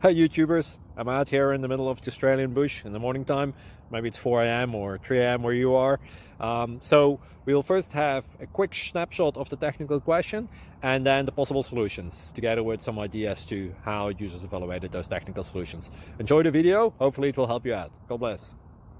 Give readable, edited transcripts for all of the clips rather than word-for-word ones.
YouTubers. I'm out here in the middle of the Australian bush in the morning time. Maybe it's 4 a.m. or 3 a.m. where you are. So we will first have a quick snapshot of the technical question and then the possible solutions, together with some ideas to how users evaluated those technical solutions. Enjoy the video. Hopefully it will help you out. God bless.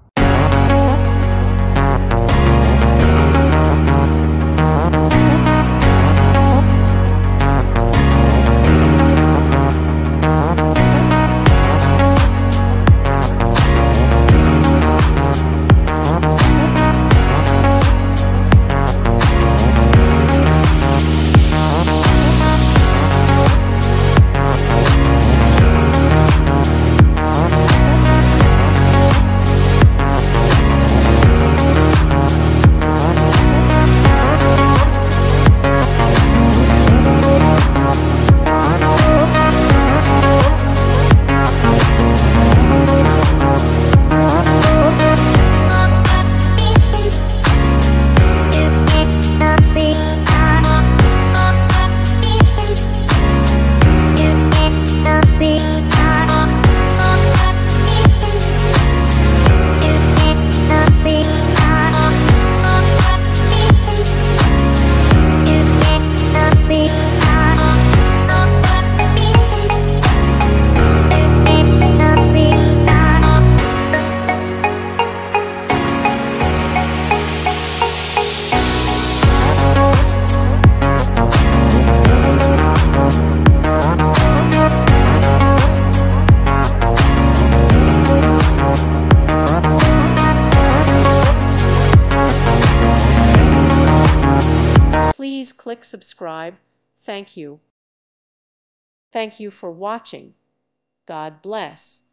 Please click subscribe. Thank you. Thank you for watching. God bless.